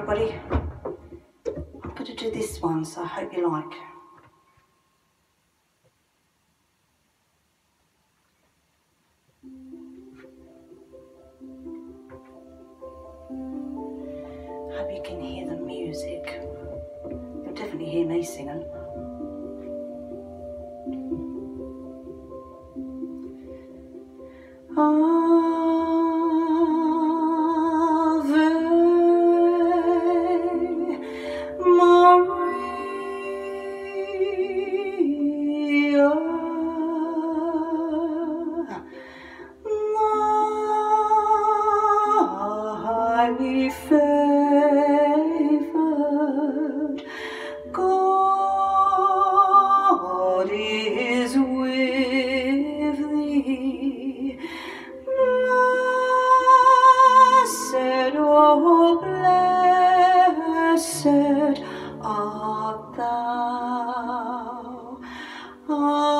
everybody. I'm going to do this one, so I hope you like. Hope you can hear the music. You'll definitely hear me singing. Ave Maria, highly favored, God is with thee. Blessed, oh blessed art thou.